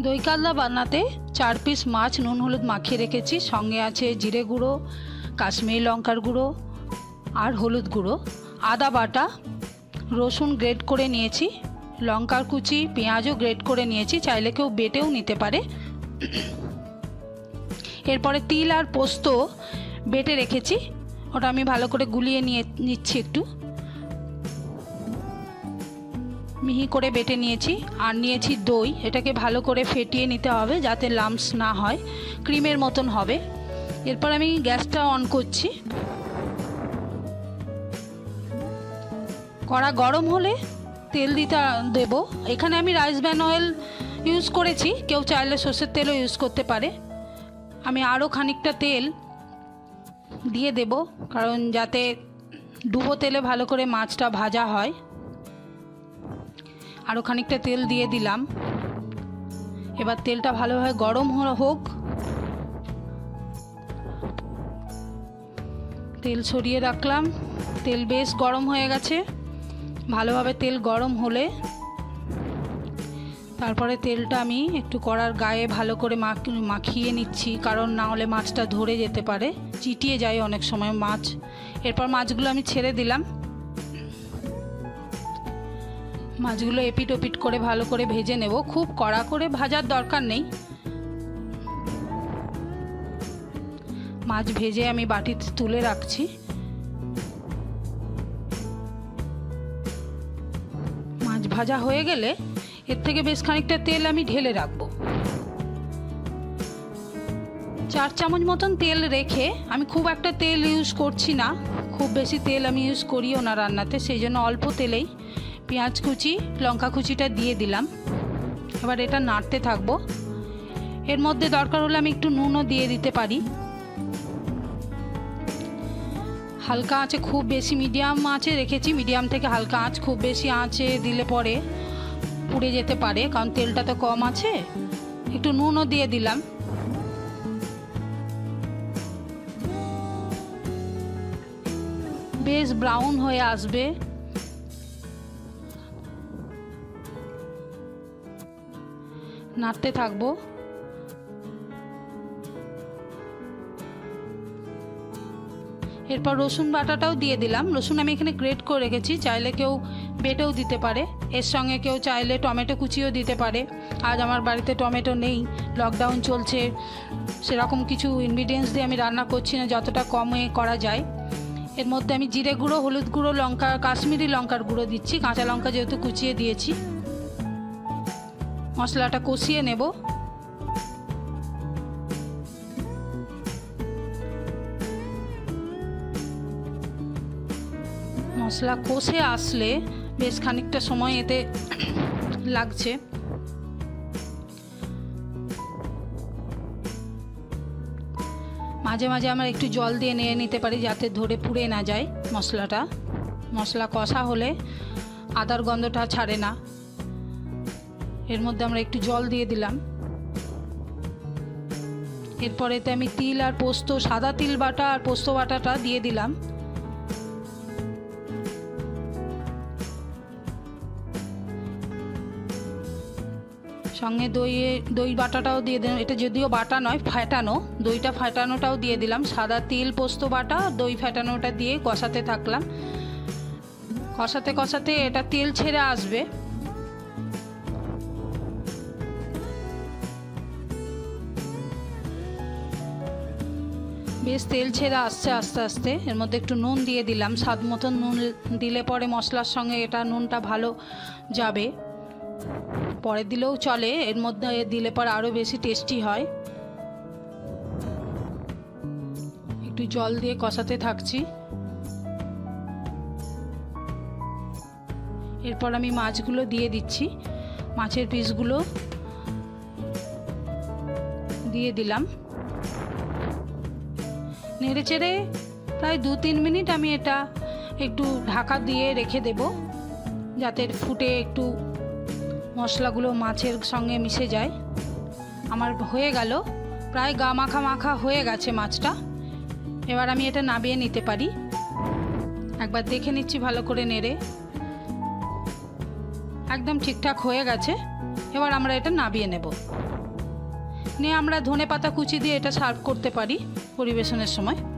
দই কাতলা বানাতে 4 পিস মাছ নুন হলুদ মাখিয়ে রেখেছি। সঙ্গে আছে জিরে গুঁড়ো, কাশ্মীরি লঙ্কার গুঁড়ো আর হলুদ গুঁড়ো, আদা বাটা, রসুন গ্রেট করে নিয়েছি, লঙ্কার কুচি, পেঁয়াজও গ্রেট করে নিয়েছি, চাইলে কেউ বেটেও নিতে পারে। এরপরে তিল আর পোস্ত বেটে রেখেছি, ওটা আমি ভালো করে গুলিয়ে নিচ্ছি, একটু মিহি করে বেটে নিয়েছি। আর নিয়েছি দই, এটাকে ভালো করে ফেটিয়ে নিতে হবে যাতে লাম্পস না হয়, ক্রিমের মতন হবে। এরপর আমি গ্যাসটা অন করছি। কড়া গরম হলে তেল দেব। এখানে আমি রাইস ব্র্যান অয়েল ইউজ করেছি, কেউ চাইলে সর্ষের তেলও ইউজ করতে পারে। আমি আরও খানিকটা তেল দিয়ে দেব, কারণ যাতে ডুবো তেলে ভালো করে মাছটা ভাজা হয়। আরও খানিকটা তেল দিয়ে দিলাম। এবার তেলটা ভালোভাবে গরম হোক। তেল সরিয়ে রাখলাম। তেল বেশ গরম হয়ে গেছে। ভালোভাবে তেল গরম হলে তারপরে তেলটা আমি একটু কড়ার গায়ে ভালো করে মাখিয়ে নিচ্ছি, কারণ না হলে মাছটা ধরে যেতে পারে, চিটিয়ে যায় অনেক সময় মাছ। এরপর মাছগুলো আমি ছেড়ে দিলাম। মাছগুলো এপিট ওপিট করে ভালো করে ভেজে নেব। খুব কড়া করে ভাজার দরকার নেই। মাছ ভেজে আমি বাটিতে তুলে রাখছি। মাছ ভাজা হয়ে গেলে এর থেকে বেশ খানিকটা তেল আমি ঢেলে রাখবো। 4 চামচ মতন তেল রেখে, আমি খুব একটা তেল ইউজ করছি না, খুব বেশি তেল আমি ইউজ করিও না রান্নাতে, সেই জন্য অল্প তেলেই পেঁয়াজ কুচি, লঙ্কা কুচিটা দিয়ে দিলাম। এবার এটা নাড়তে থাকবো। এর মধ্যে দরকার হলে আমি একটু নুনও দিয়ে দিতে পারি। হালকা আঁচে, খুব বেশি মিডিয়াম আঁচে রেখেছি, মিডিয়াম থেকে হালকা আঁচ। খুব বেশি আঁচে দিলে পরে পুড়ে যেতে পারে, কারণ তেলটা তো কম আছে। একটু নুনও দিয়ে দিলাম। বেশ ব্রাউন হয়ে আসবে। নাড়তে থাকবো। এরপর রসুন বাটাটাও দিয়ে দিলাম। রসুন আমি এখানে গ্রেট করে রেখেছি, চাইলে কেউ বেটেও দিতে পারে। এর সঙ্গে কেউ চাইলে টমেটো কুচিও দিতে পারে। আজ আমার বাড়িতে টমেটো নেই, লকডাউন চলছে, সেরকম কিছু ইনগ্রিডিয়েন্টস দিয়ে আমি রান্না করছি না, যতটা কমে করা যায়। এর মধ্যে আমি জিরে গুঁড়ো, হলুদ গুঁড়ো, কাশ্মীরি লঙ্কার গুঁড়ো দিচ্ছি, কাঁচা লঙ্কা যেহেতু কুচিয়ে দিয়েছি। মশলাটা কষিয়ে নেব। মশলা কষে আসলে বেশ খানিকটা সময় এতে লাগছে। মাঝে মাঝে আমরা একটু জল দিয়ে নিয়ে নিতে পারি, যাতে ধরে পুড়ে না যায় মশলাটা। মশলা কষা হলে আদার গন্ধটা ছাড়ে না। এর মধ্যে আমরা একটু জল দিয়ে দিলাম। এরপর এতে আমি তিল আর পোস্ত, সাদা তিল বাটা আর পোস্ত বাটাটা দিয়ে দিলাম। সঙ্গে দই বাটাটাও দিয়ে দিলাম। এটা যদিও বাটা নয়, ফেটানো, দইটা ফেটানোটাও দিয়ে দিলাম। সাদা তিল পোস্ত বাটা, দই ফেটানোটা দিয়ে কষাতে থাকলাম। কষাতে কষাতে এটা তেল ছেড়ে আসবে। বেশ তেল ছেড়ে আসছে আস্তে আস্তে। এর মধ্যে একটু নুন দিয়ে দিলাম, স্বাদ মতন নুন দিলে পরে মশলার সঙ্গে এটা নুনটা ভালো যাবে। পরে দিলেও চলে, এর মধ্যে দিলে পর আরও বেশি টেস্টি হয়। একটু জল দিয়ে কষাতে থাকছি। এরপর আমি মাছগুলো দিয়ে দিচ্ছি। মাছের পিসগুলো দিয়ে দিলাম। নেড়ে চেড়ে প্রায় 2-3 মিনিট আমি এটা একটু ঢাকা দিয়ে রেখে দেব, যাতে ফুটে একটু মশলাগুলো মাছের সঙ্গে মিশে যায়। আমার হয়ে গেল, প্রায় গা মাখা মাখা হয়ে গেছে মাছটা। এবার আমি এটা নামিয়ে নিতে পারি। একবার দেখে নিচ্ছি ভালো করে নেড়ে, একদম ঠিকঠাক হয়ে গেছে। এবার আমরা এটা নামিয়ে নেব। নিয়ে আমরা ধনেপাতা কুচি দিয়ে এটা সার্ভ করতে পারি পরিবেশনের সময়।